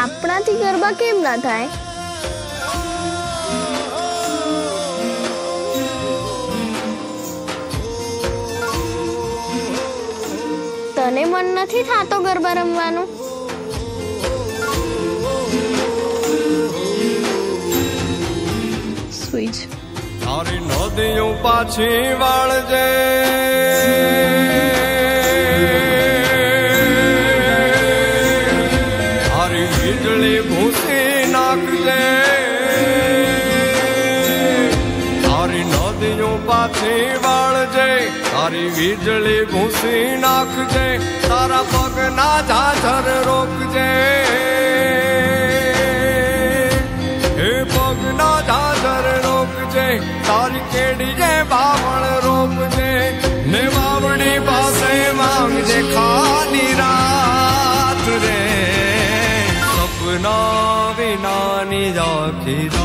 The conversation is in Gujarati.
આપણાથી ગરબા કેમ ના થાય? તને મન નથી થાતો ગરબા રમવાનું? સ્વીચ તારી નદીઓ પાછી વાળજે, તારી વીજળી ભૂસી નાખજે, તારી નદીઓ પાછી વાળજે, તારી વીજળી ભૂસી નાખજે, તારા પગના ઝાઝર રોકજે, હે પગના ઝાઝર રોકજે, તારી કેડીએ બાવળ રોપજે, ને બાવળી પાસે માંગજે ખાલી રાત રે, સપના વિનાની આખી રાત.